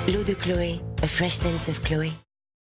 L'eau de Chloé, a fresh sense of Chloé.